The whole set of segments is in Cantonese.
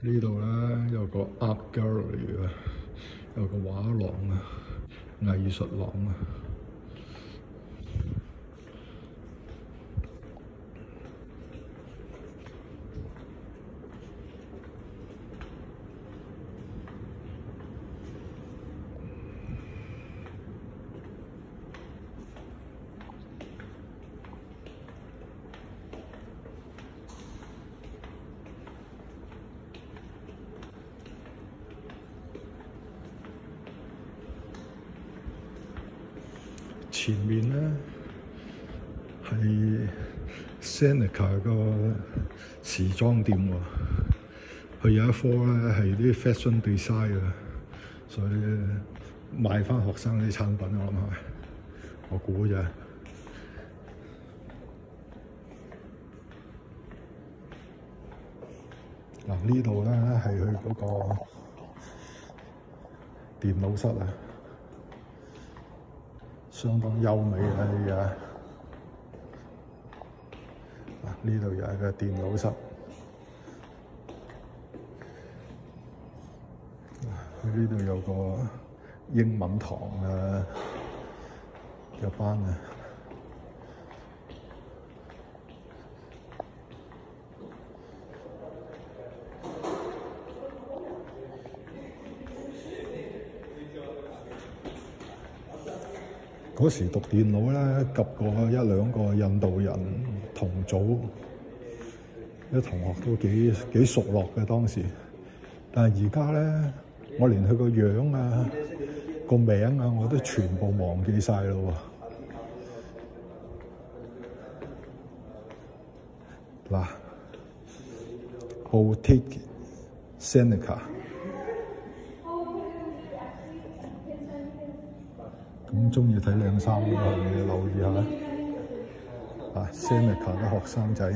呢度咧有個 art gallery 啊，有個畫廊啊，藝術廊啊。前面咧係 Seneca 個時裝店喎，佢有一科咧係啲 fashion design 啊，所以賣翻學生啲產品我諗係，我估咋。嗱呢度咧係佢嗰個電腦室啊。相當優美啊！呢度又係個電腦室，佢呢度有個英文堂啊嘅班啊。嗰時讀電腦咧，及過一兩個印度人同組，啲同學都幾熟絡嘅當時。但係而家咧，我連佢個樣啊、個名啊，我都全部忘記晒咯喎。嗱 ，Boutique Seneca。咁中意睇靚衫嘅話，你留意下啊 ，Seneca 啲學生仔，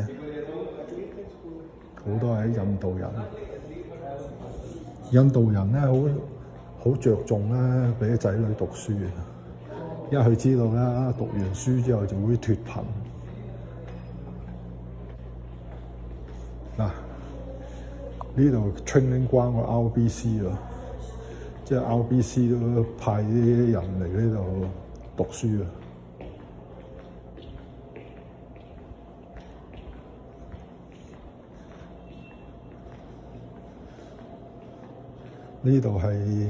好多係印度人。印度人咧好着重咧，俾啲仔女讀書嘅，因為佢知道啦，讀完書之後就會脫貧。嗱，呢度 training 關個 RBC 啊。即係 RBC 都派啲人嚟呢度讀書啊！呢度係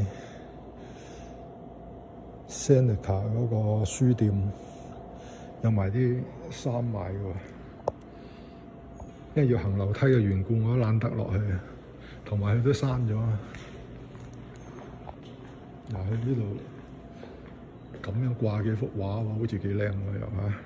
Seneca 嗰個書店，有埋啲衫賣喎。因為要行樓梯嘅緣故，我都懶得落去，同埋佢都閂咗。嗱，喺呢度咁樣掛幾幅畫喎，好似幾靚喎又嚇。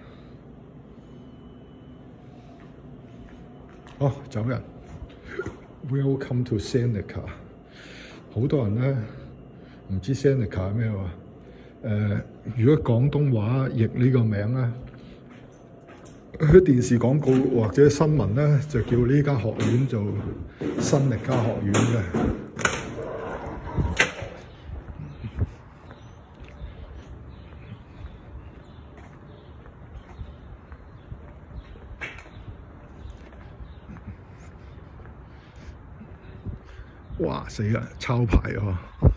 哦，走人 ！Welcome to Seneca。好多人咧唔知 Seneca 係咩喎？如果廣東話譯呢個名咧，喺電視廣告或者新聞咧就叫呢間學院做新力加學院嘅。哇！死啦，抄牌喎！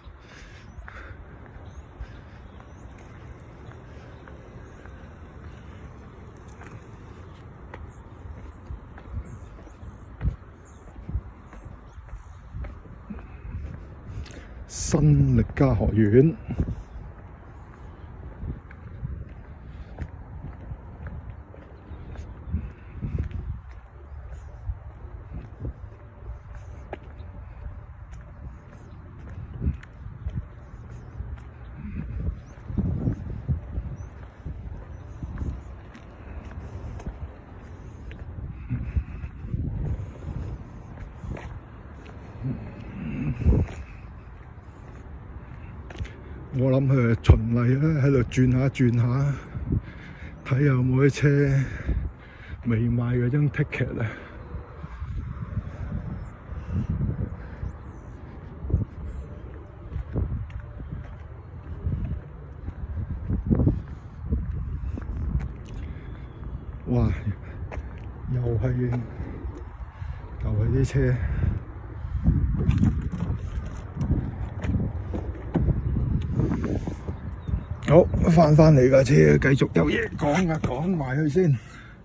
新力加學院。我諗佢係循例咧，喺度轉下，睇下有冇啲車未賣嗰張 ticket 啊！哇！又係啲車。 好，翻嚟架車，繼續有嘢講啊，講埋去先。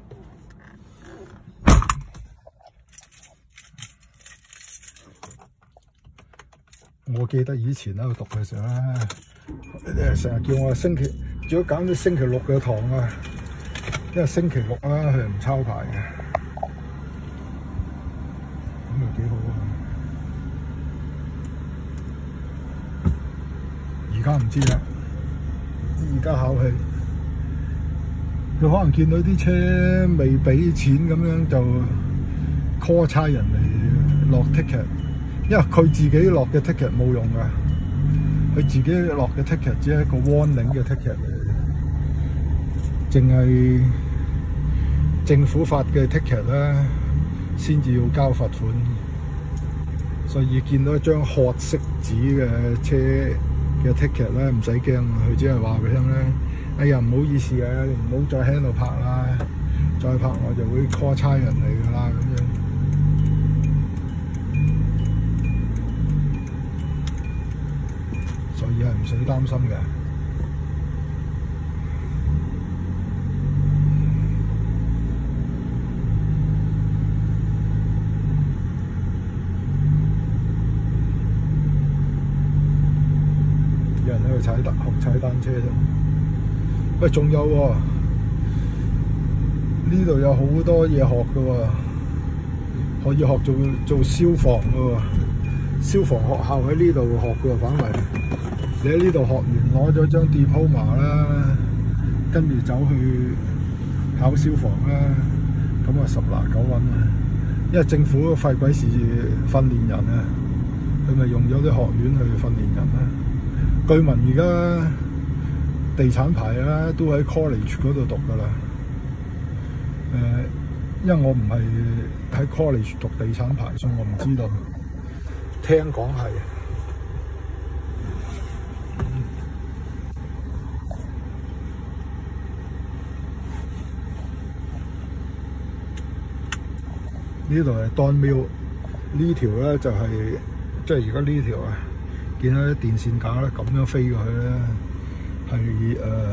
我記得以前喺度讀嘅時候咧，成日叫我如果揀啲星期六嘅堂啊，因為星期六啊佢係唔抄牌嘅，咁又幾好啊！而家唔知啦，而家考氣，佢可能見到啲車未俾錢咁樣就 call 差人嚟落 ticket。因為佢自己落嘅 ticket 冇用噶，佢自己落嘅 ticket 只係一個 warning 嘅 ticket 嚟嘅，淨係政府發嘅 ticket 咧，先至要交罰款。所以見到一張褐色紙嘅車嘅 ticket 咧，唔使驚，佢只係話俾你聽咧，哎呀唔好意思啊，你唔好再喺度拍啦，再拍我就會 call 差人嚟噶啦咁樣。所以係唔使擔心嘅。有人喺度學踩單車啫。喂，仲有喎，呢度有好多嘢學嘅喎，可以學做消防嘅喎。消防學校喺呢度學嘅喎，反為。你喺呢度學完攞咗張 diploma 啦，跟住走去考消防啦，咁啊10拿9穩啊！因為政府費鬼事訓練人啊，佢咪用咗啲學院去訓練人啦。據聞而家地產牌啦都喺 college 嗰度讀噶啦。因為我唔係喺 college 讀地產牌，所以我唔知道。聽講係。呢度係 Don Mill， 呢條咧就係即係而家呢條啊，見到啲電線架咧咁樣飛過去咧，係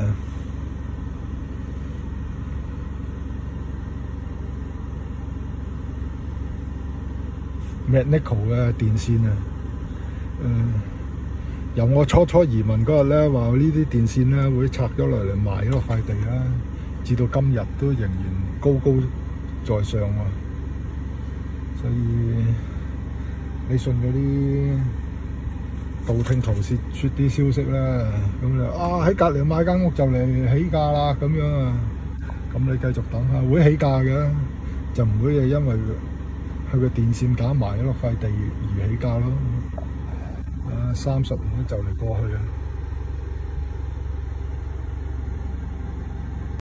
Metnico 嘅電線啊，由我初移民嗰日咧話呢啲電線咧會拆咗落嚟賣嗰塊地啦，至到今日都仍然高高在上喎。所以你信嗰啲道聽途說啲消息啦，咁就喺隔離買間屋就嚟起價啦咁樣啊，咁你繼續等下會起價嘅，就唔會係因為佢個電線架埋咗落塊地而起價咯。30年都就嚟過去啊！